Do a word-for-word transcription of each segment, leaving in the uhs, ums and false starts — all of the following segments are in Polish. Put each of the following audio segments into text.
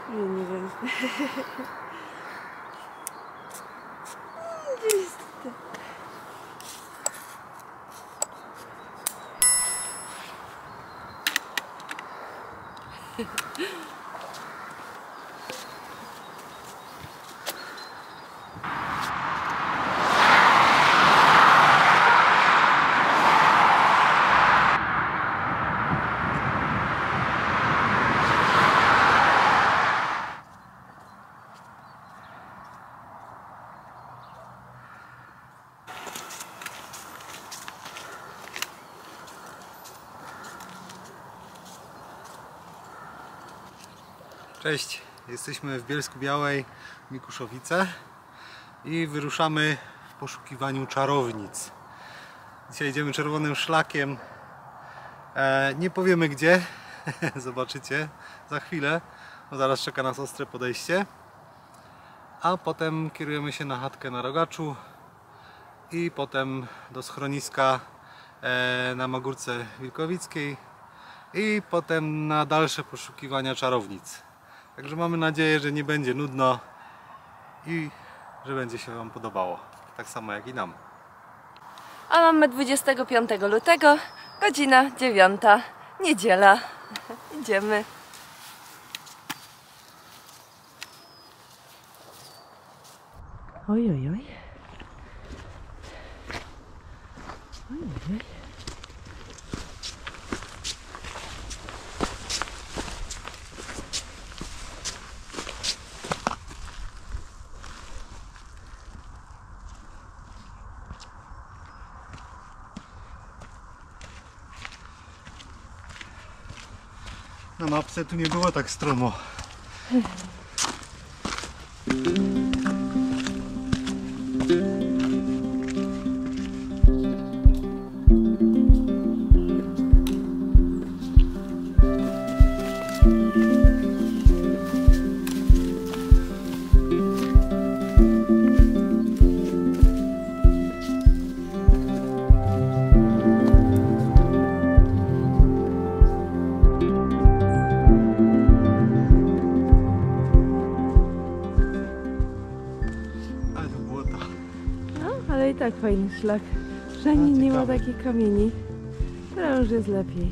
Nie, nie wiem. Gdzie jest to? Cześć, jesteśmy w Bielsku-Białej, Mikuszowice i wyruszamy w poszukiwaniu czarownic. Dzisiaj idziemy czerwonym szlakiem, e, nie powiemy gdzie, zobaczycie za chwilę, bo zaraz czeka nas ostre podejście, a potem kierujemy się na chatkę na Rogaczu i potem do schroniska e, na Magórce Wilkowickiej i potem na dalsze poszukiwania czarownic. Także mamy nadzieję, że nie będzie nudno i że będzie się Wam podobało. Tak samo jak i nam. A mamy dwudziestego piątego lutego, godzina dziewiąta, niedziela. Idziemy. Oj, oj, oj. Oj, oj, oj. Na mapce tu nie było tak stromo. Ale i tak fajny szlak. Przynajmniej nie ma takich kamieni. Teraz już jest lepiej.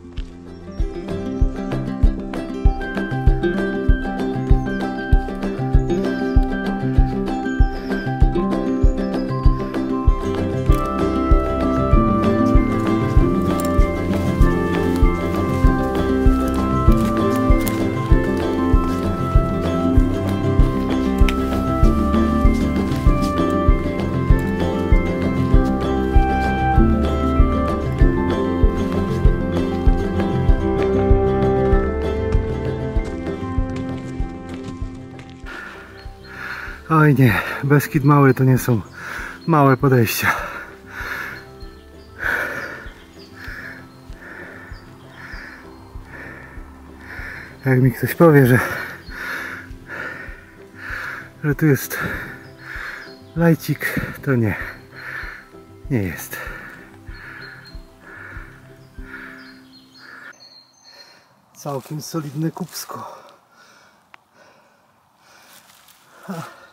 Oj nie, Beskid Mały to nie są małe podejścia. Jak mi ktoś powie, że, że tu jest lajcik, to nie, nie jest. Całkiem solidne kupsko. Ha.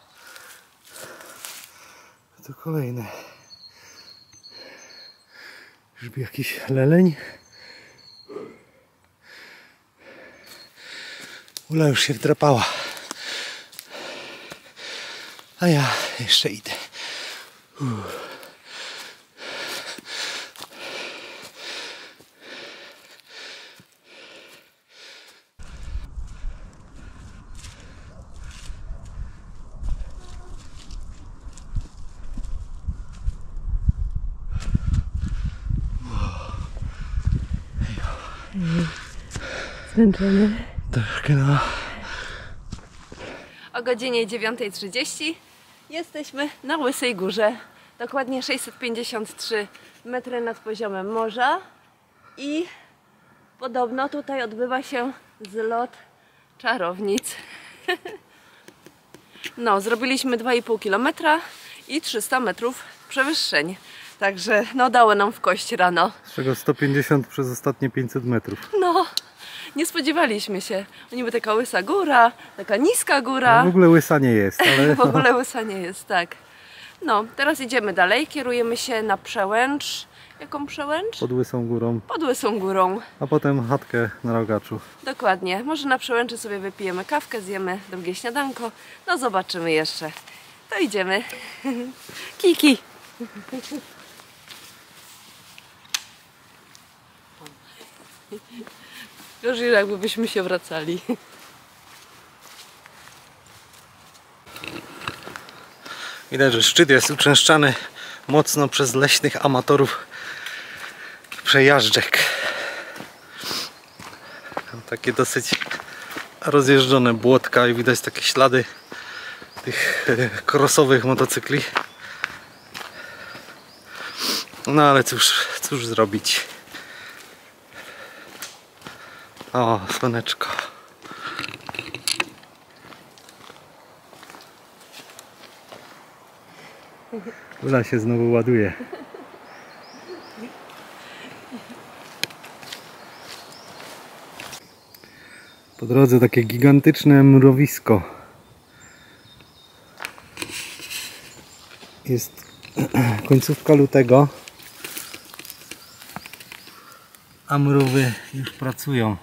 To kolejne. Żeby jakiś leleń. Ula już się wdrapała. A ja jeszcze idę. Uff. Zmęczony. Troszkę no. O godzinie dziewiątej trzydzieści jesteśmy na Łysej Górze. Dokładnie sześćset pięćdziesiąt trzy metry nad poziomem morza. I podobno tutaj odbywa się zlot czarownic. No, zrobiliśmy dwa i pół kilometra i trzysta metrów przewyższeń. Także no dało nam w kość rano. Z czego sto pięćdziesiąt przez ostatnie pięćset metrów. No, Nie spodziewaliśmy się. O niby taka łysa góra, taka niska góra. No w ogóle łysa nie jest, ale... W ogóle łysa nie jest, tak. No, teraz idziemy dalej. Kierujemy się na Przełęcz. Jaką Przełęcz? Pod Łysą Górą, Pod Łysą Górą. a potem chatkę na Rogaczu. Dokładnie. Może na Przełęczy sobie wypijemy kawkę, zjemy drugie śniadanko. No zobaczymy jeszcze. To idziemy. Kiki. Gorzej jakbyśmy się wracali. Widać, że szczyt jest uczęszczany mocno przez leśnych amatorów przejażdżek. Takie dosyć rozjeżdżone błotka i widać takie ślady tych crossowych motocykli. No ale cóż, cóż zrobić. O, słoneczko. Ula się znowu ładuje. Po drodze takie gigantyczne mrowisko. Jest końcówka lutego, a mrówy już pracują.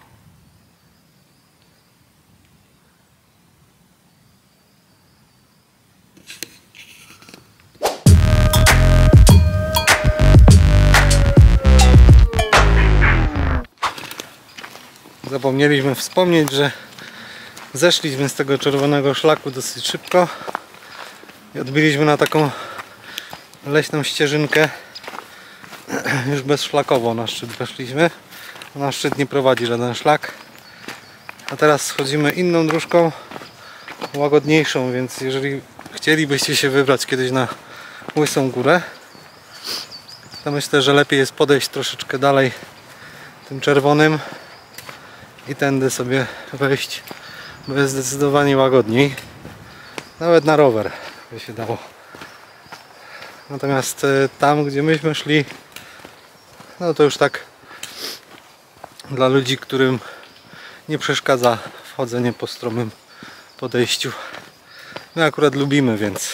Zapomnieliśmy wspomnieć, że zeszliśmy z tego czerwonego szlaku dosyć szybko i odbiliśmy na taką leśną ścieżynkę już bezszlakowo. Na szczyt weszliśmy. Na szczyt nie prowadzi żaden szlak, a teraz schodzimy inną dróżką, łagodniejszą, więc jeżeli chcielibyście się wybrać kiedyś na Łysą Górę, to myślę, że lepiej jest podejść troszeczkę dalej tym czerwonym i tędy sobie wejść, bo jest zdecydowanie łagodniej, nawet na rower by się dało. Natomiast tam, gdzie myśmy szli, no to już tak dla ludzi, którym nie przeszkadza wchodzenie po stromym podejściu. My akurat lubimy, więc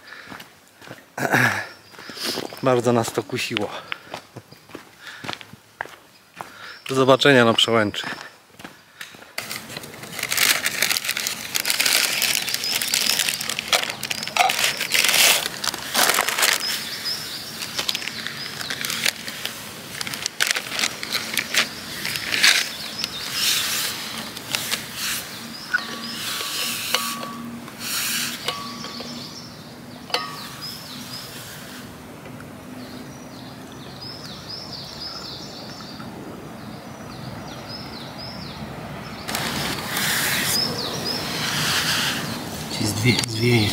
bardzo nas to kusiło. Do zobaczenia na Przełęczy. Zwie, zwieje.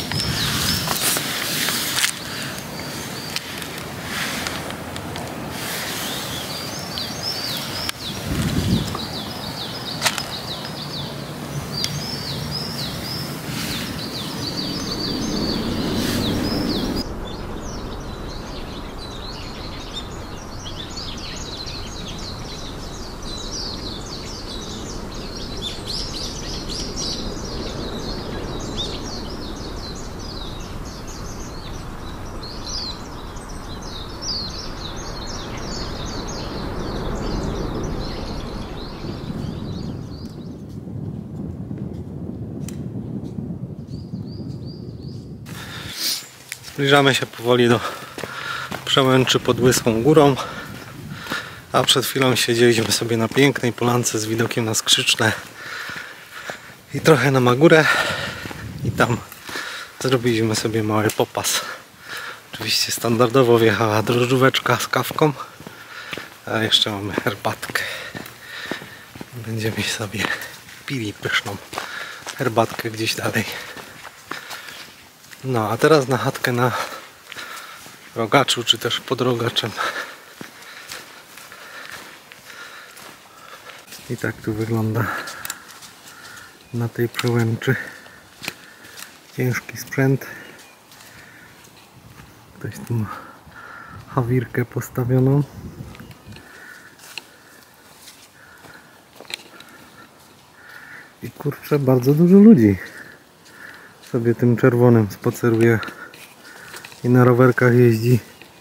Zbliżamy się powoli do Przełęczy pod Łysą Górą, a przed chwilą siedzieliśmy sobie na pięknej polance z widokiem na Skrzyczne i trochę na Magurę i tam zrobiliśmy sobie mały popas. Oczywiście standardowo wjechała drożdżóweczka z kawką, a jeszcze mamy herbatkę. Będziemy sobie pili pyszną herbatkę gdzieś dalej. No a teraz na chatkę na Rogaczu, czy też pod Rogaczem. I tak tu wygląda na tej Przełęczy. Ciężki sprzęt. Ktoś tu ma hawirkę postawioną. Kurczę, bardzo dużo ludzi sobie tym czerwonym spaceruje i na rowerkach jeździ.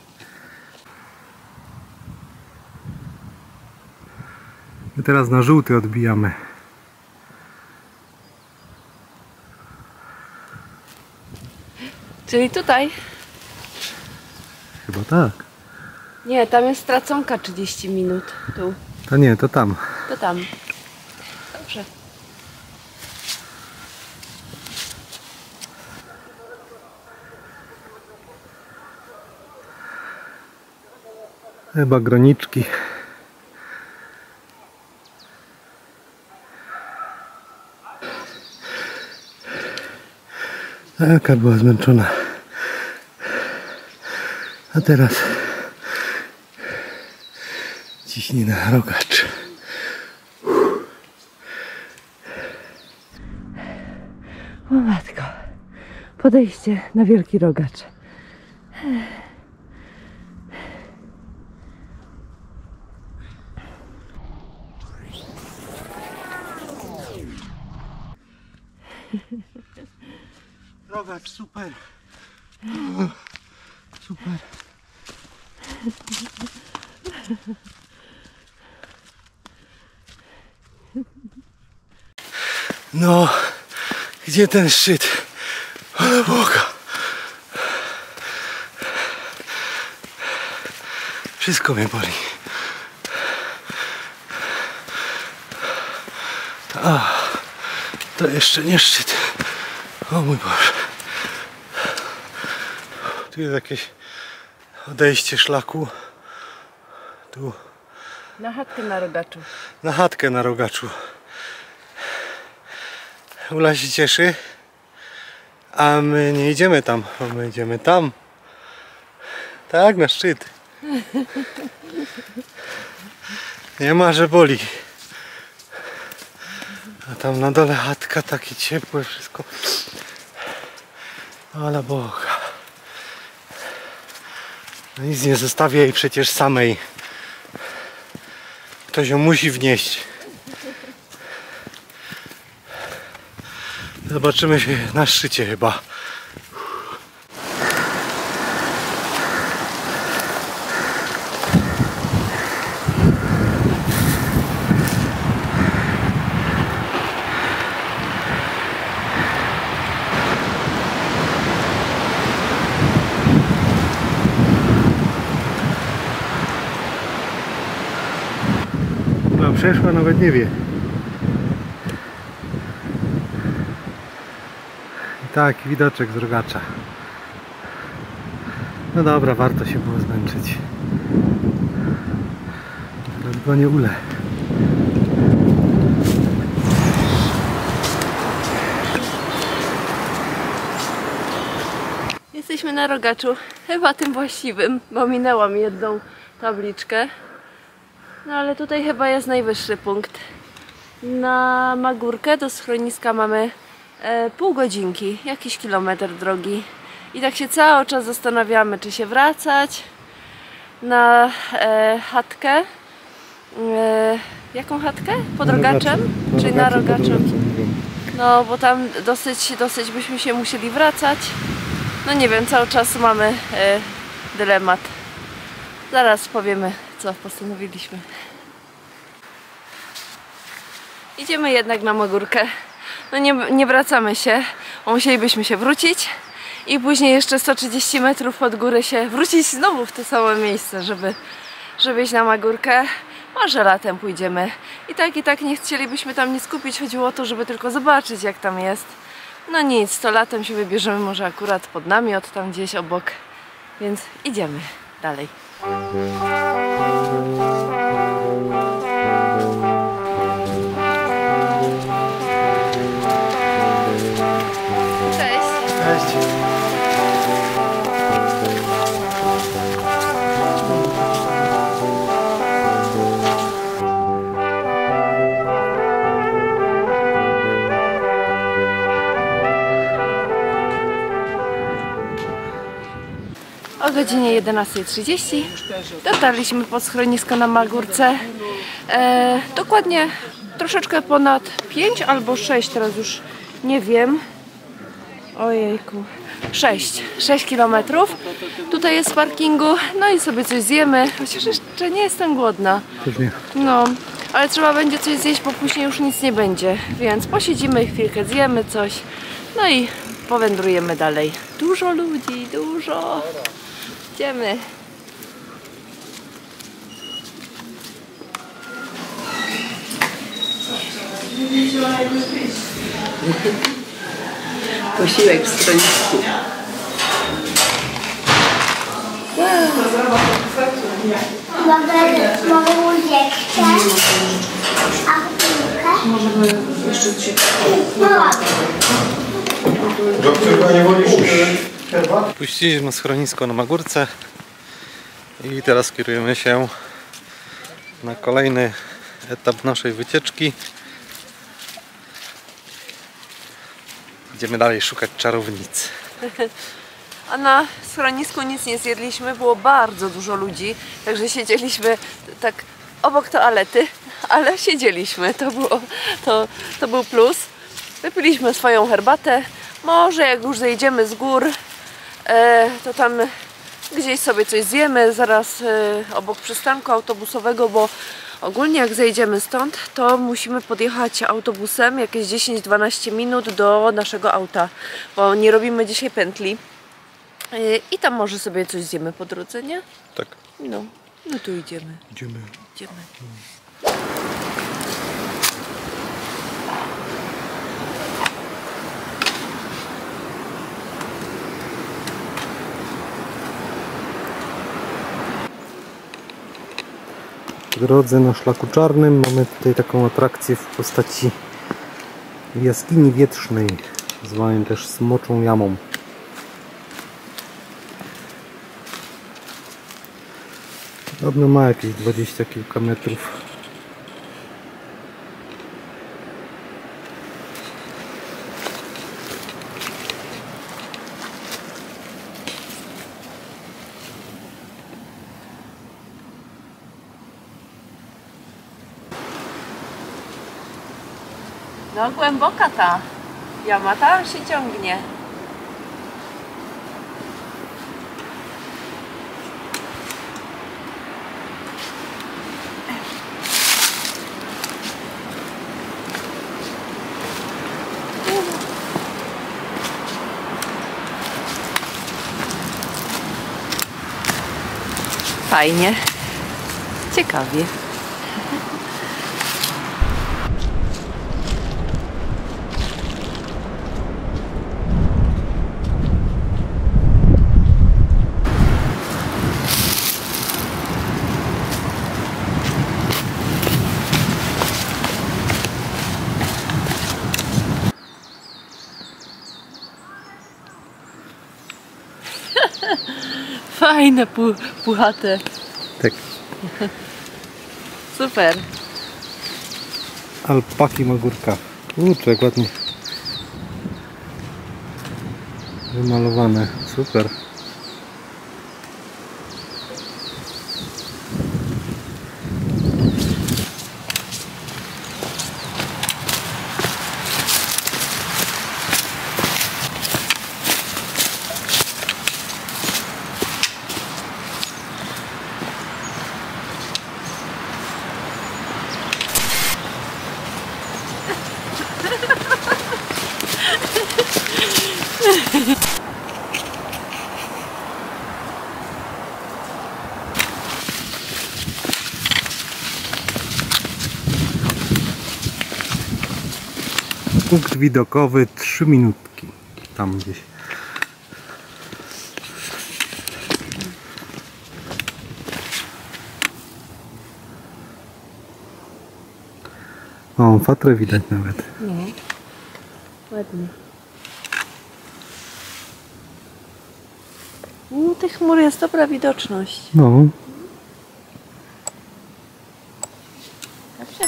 My teraz na żółty odbijamy. Czyli tutaj? Chyba tak. Nie, tam jest straconka trzydzieści minut. Tu. To nie, to tam. To tam. Dobrze. Chyba graniczki. Taka była zmęczona. A teraz ciśnij na rogacz. O matko. Podejście na wielki rogacz. Rogacz, super. Super. No, gdzie ten szczyt? Ale Boga. Wszystko mnie boli. A, to jeszcze nie szczyt. O mój Boże. Tu jest jakieś odejście szlaku. Tu. Na chatkę na rogaczu. Na chatkę na rogaczu. Ula się cieszy. A my nie idziemy tam, bo my idziemy tam. Tak, na szczyt. Nie ma, że boli. A tam na dole chatka, takie ciepłe wszystko. Ale Boga. No nic nie zostawię jej przecież samej. Ktoś ją musi wnieść. Zobaczymy się na szczycie chyba. Chyba przeszła, nawet nie wie. Tak, widoczek z rogacza. No dobra, warto się było zmęczyć. Teraz gonię Ulę. Jesteśmy na rogaczu, chyba tym właściwym, bo minęłam jedną tabliczkę. No ale tutaj chyba jest najwyższy punkt. Na Magórkę do schroniska mamy e, pół godzinki, jakiś kilometr drogi. I tak się cały czas zastanawiamy, czy się wracać na e, chatkę. E, jaką chatkę? Pod rogaczem? Czyli na rogaczu? No bo tam dosyć, dosyć byśmy się musieli wracać. No nie wiem, cały czas mamy e, dylemat. Zaraz powiemy, co postanowiliśmy. Idziemy jednak na Magórkę. No nie, nie wracamy się, bo musielibyśmy się wrócić i później jeszcze sto trzydzieści metrów pod górę się wrócić znowu w to samo miejsce, żeby, żeby iść na Magórkę. Może latem pójdziemy. I tak i tak nie chcielibyśmy tam nie skupić. Chodziło o to, żeby tylko zobaczyć, jak tam jest. No nic, to latem się wybierzemy może akurat pod namiot, tam gdzieś obok. Więc idziemy dalej. Cześć. Cześć. O godzinie jedenastej trzydzieści dotarliśmy pod schronisko na Magórce. E, dokładnie, troszeczkę ponad pięć albo sześć, teraz już nie wiem. Ojejku. sześć. sześć kilometrów. Tutaj jest z parkingu. No i sobie coś zjemy. Chociaż jeszcze nie jestem głodna. Pewnie. No, ale trzeba będzie coś zjeść, bo później już nic nie będzie. Więc posiedzimy chwilkę, zjemy coś. No i powędrujemy dalej. Dużo ludzi, dużo. Idziemy. Posiłek w schronisku. Mogę, mogę łyżeczkę? A chwilkę? Możemy jeszcze dzisiaj. No. Doktor, nie wolisz herbat? Puściliśmy schronisko na Magórce i teraz kierujemy się na kolejny etap naszej wycieczki. Idziemy dalej szukać czarownic. A na schronisku nic nie zjedliśmy, było bardzo dużo ludzi, także siedzieliśmy tak obok toalety, ale siedzieliśmy, to, było, to, to był plus. Wypiliśmy swoją herbatę, może jak już zejdziemy z gór, e, to tam gdzieś sobie coś zjemy, zaraz e, obok przystanku autobusowego, bo ogólnie jak zejdziemy stąd, to musimy podjechać autobusem jakieś dziesięć do dwunastu minut do naszego auta, bo nie robimy dzisiaj pętli. I tam może sobie coś zjemy po drodze, nie? Tak. No, no tu idziemy. Idziemy. Idziemy. W drodze na szlaku czarnym mamy tutaj taką atrakcję w postaci jaskini wietrznej, zwanej też Smoczą Jamą. Podobno ma jakieś dwadzieścia kilka metrów. No głęboka ta jama, tam się ciągnie. Fajnie, ciekawie. Fajne, pu puchate. Tak. Super. Alpaki Magórka. Kurczę, jak ładnie wymalowane. Super. Punkt widokowy trzy minutki. Tam gdzieś. O, fatrę widać nawet. No, ładnie. No, tych chmur jest dobra widoczność. No. Dobrze.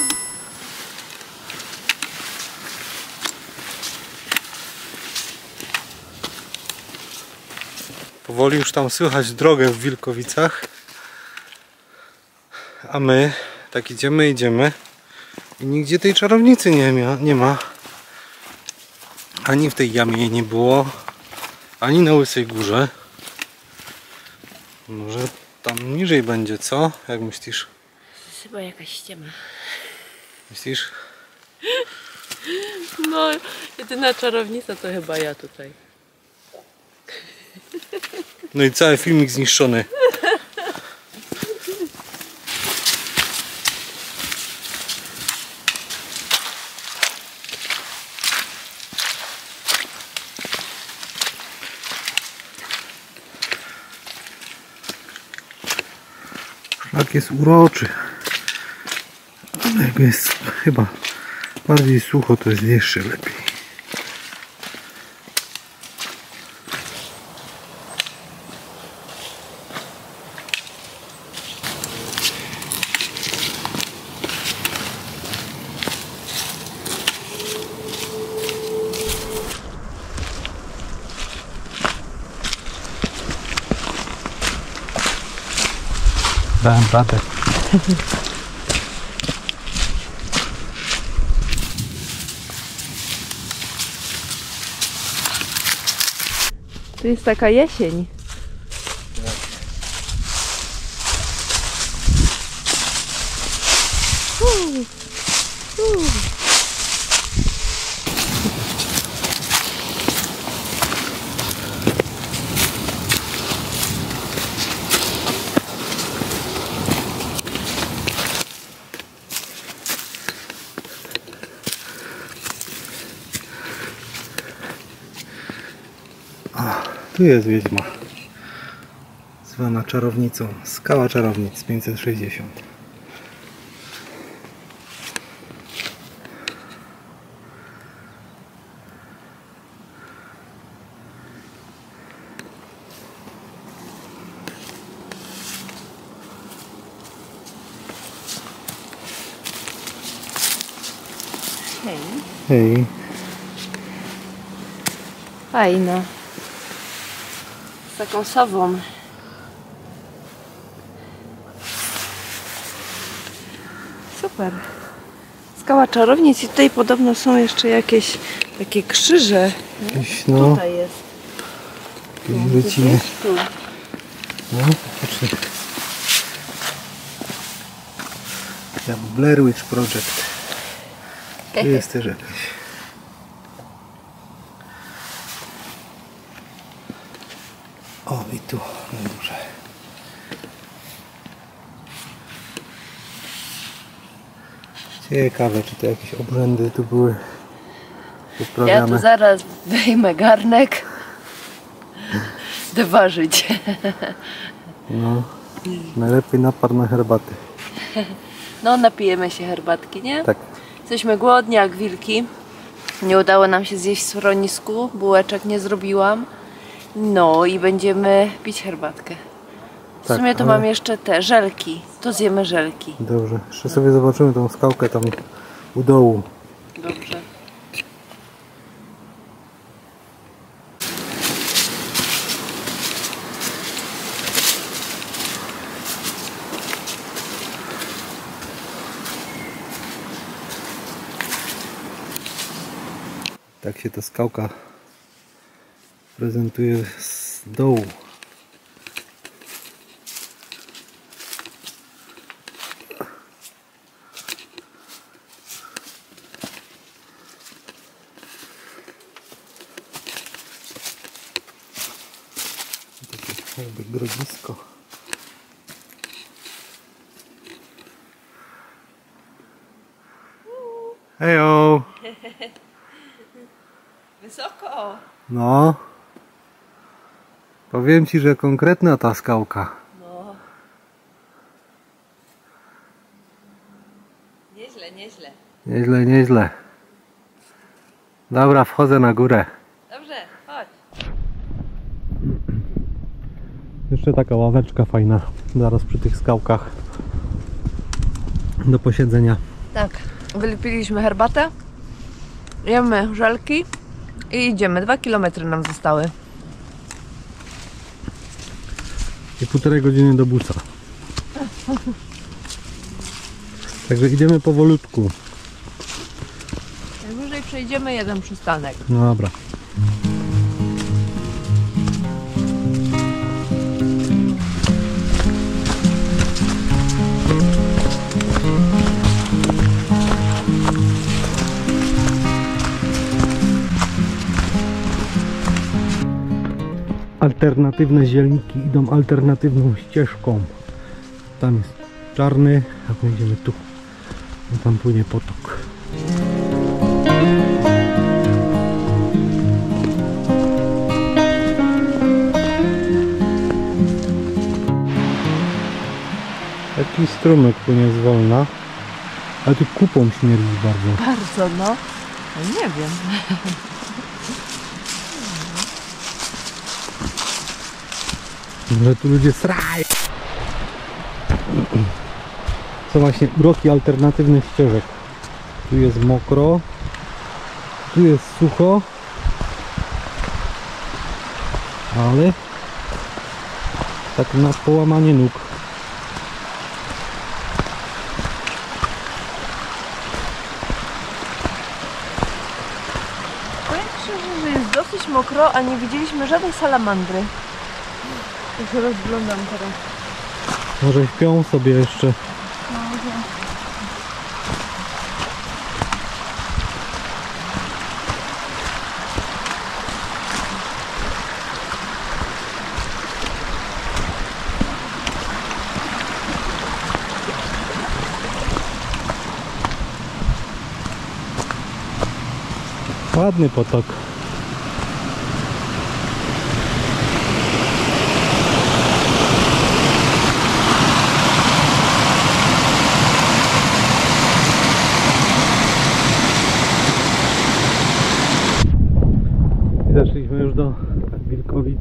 Powoli już tam słychać drogę w Wilkowicach. A my tak idziemy, idziemy. I nigdzie tej czarownicy nie, mia, nie ma. Ani w tej jamie jej nie było, ani na Łysej Górze. Może tam niżej będzie, co? Jak myślisz? Chyba jakaś ściema. Myślisz? No, jedyna czarownica to chyba ja tutaj. No i cały filmik zniszczony. Szlak jest uroczy. Jak jest chyba bardziej sucho, to jest jeszcze lepiej. Dałem radę. Tu jest taka jesień. Uh, uh. Tu jest wiedźma, zwana czarownicą, skała czarownic pięćset sześćdziesiąt. Hej. Hej. Fajna. Z taką sową. Super. Skała czarownic i tutaj podobno są jeszcze jakieś takie krzyże. Jakieś, no, Tutaj jest. jakieś wyciny. Tu. No, patrzcie. Jak Blair Witch Project. Tu jest też jakaś. O, i tu na górze. Ciekawe, czy to jakieś obrzędy tu były Ja uprawiane. tu zaraz wyjmę garnek. Idę ważyć. No, najlepiej napar na herbaty. No, napijemy się herbatki, nie? Tak. Jesteśmy głodni jak wilki. Nie udało nam się zjeść w schronisku. Bułeczek nie zrobiłam. No i będziemy pić herbatkę. W Tak, sumie to ale- mam jeszcze te żelki. To zjemy żelki. Dobrze, jeszcze sobie zobaczymy tą skałkę tam u dołu. Dobrze. Tak się ta skałka prezentuje z dołu. Takie jakby grodzisko. Hejo! Wysoko. No. Powiem ci, że konkretna ta skałka. No. Nieźle, nieźle. Nieźle, nieźle. Dobra, wchodzę na górę. Dobrze, chodź. Jeszcze taka ławeczka fajna, zaraz przy tych skałkach do posiedzenia. Tak, wypiliśmy herbatę, jemy żelki i idziemy. Dwa kilometry nam zostały. I półtorej godziny do busa. Także idziemy powolutku. przejdziemy jeden przystanek. No dobra. Alternatywne zielniki idą alternatywną ścieżką. Tam jest czarny, a będziemy tu. No tam płynie potok. Taki strumyk płynie zwolna, ale tu kupą śmierdzi bardzo. Bardzo, no. No nie wiem. Że tu ludzie srają. Są właśnie uroki alternatywnych ścieżek. Tu jest mokro, tu jest sucho, ale tak na połamanie nóg. Powiem szczerze, że jest dosyć mokro, a nie widzieliśmy żadnej salamandry. Ja się rozglądam teraz. Może śpią sobie jeszcze. Ładny potok. Zeszliśmy już do Wilkowic,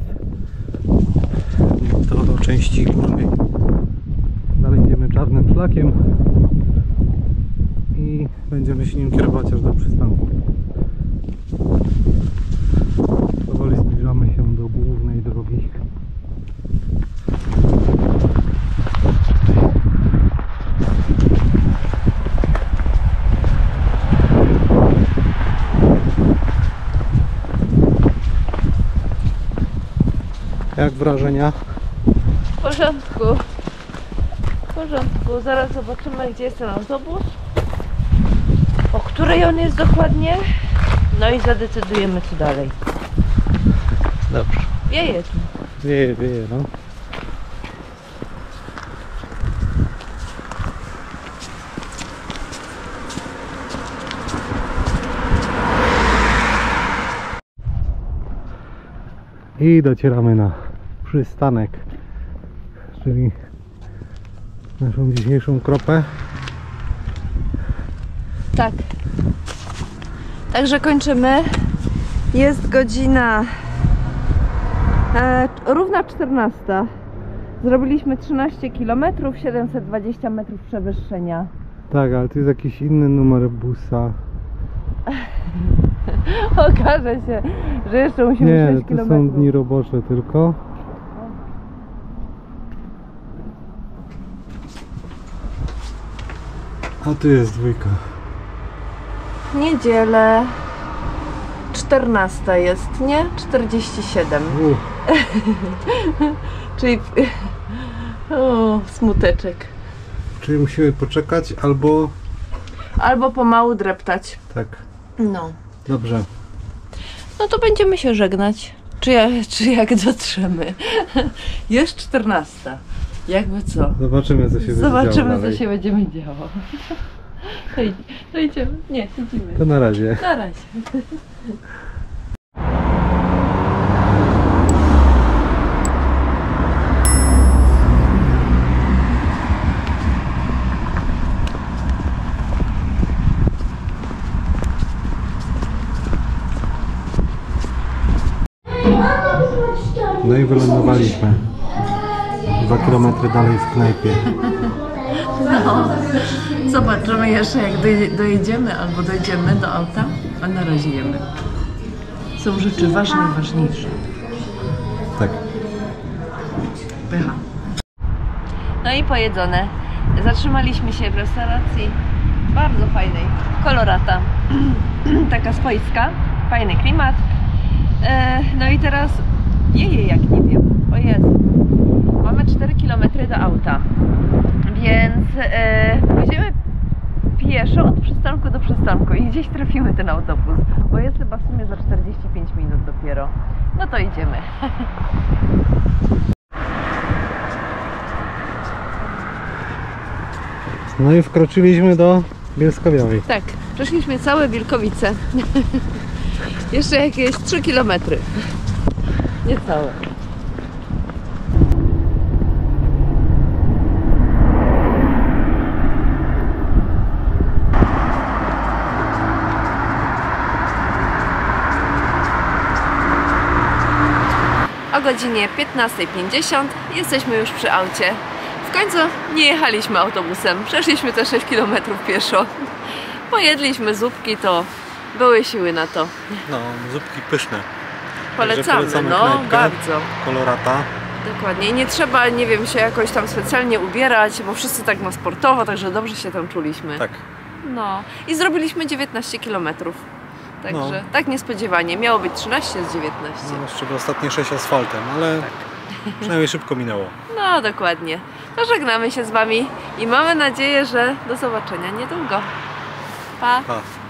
do, do części górnej. Dalej idziemy czarnym szlakiem i będziemy się nim kierować aż do przystanku. Powoli zbliżamy się do głównej drogi. Jak wrażenia? W porządku. W porządku. Zaraz zobaczymy, gdzie jest ten autobus. O której on jest dokładnie. No i zadecydujemy, co dalej. Dobrze. Wieje tu. Wieje, wieje, no. I docieramy na przystanek, czyli naszą dzisiejszą kropę. Tak. Także kończymy. Jest godzina e, równa czternasta. Zrobiliśmy trzynaście kilometrów, siedemset dwadzieścia metrów przewyższenia. Tak, ale tu jest jakiś inny numer busa. Okaże się, że jeszcze musimy Nie, sześć to kilometrów. są dni robocze tylko. A tu jest dwójka. Niedzielę czternasta jest, nie? czterdzieści siedem. Uff. Czyli o, smuteczek. Czyli musimy poczekać albo... Albo pomału dreptać. Tak, No. dobrze. No to będziemy się żegnać. Czy, ja, czy jak dotrzemy? Jest czternasta. Jakby co? Zobaczymy, co się będzie działo Zobaczymy, co dalej. się będzie działo. To idzie- to idziemy. Nie, idziemy. To na razie. Na razie. No i wylądowaliśmy. Dwa kilometry dalej w knajpie. No, zobaczymy jeszcze, jak doj- dojedziemy albo dojdziemy do auta, a na razie jemy. Są rzeczy ważne i ważniejsze. Tak. Pycha. No i pojedzone. Zatrzymaliśmy się w restauracji bardzo fajnej kolorata. Taka swojska, fajny klimat. E, no i teraz jeje, jak nie wiem. O Jezu. Mamy cztery kilometry do auta. Więc e, pójdziemy pieszo od przystanku do przystanku i gdzieś trafimy ten autobus, bo jest chyba w sumie za czterdzieści pięć minut dopiero. No to idziemy. No i wkroczyliśmy do Bielska-Białej. Tak, przeszliśmy całe Wilkowice. Jeszcze jakieś trzy kilometry. Niecałe. O godzinie piętnastej pięćdziesiąt jesteśmy już przy aucie. W końcu nie jechaliśmy autobusem, przeszliśmy te sześć kilometrów pieszo. Pojedliśmy zupki, to były siły na to. No, zupki pyszne. Polecamy, polecamy no knajpkę. bardzo. Kolorata. Dokładnie. I nie trzeba, nie wiem, się jakoś tam specjalnie ubierać, bo wszyscy tak na sportowo, także dobrze się tam czuliśmy. Tak. No. I zrobiliśmy dziewiętnaście kilometrów. Także No. tak niespodziewanie. Miało być trzynaście z dziewiętnaście. No, jeszcze ostatnie sześć asfaltem, ale przynajmniej szybko minęło. No, dokładnie. To żegnamy się z Wami i mamy nadzieję, że do zobaczenia niedługo. Pa! Pa.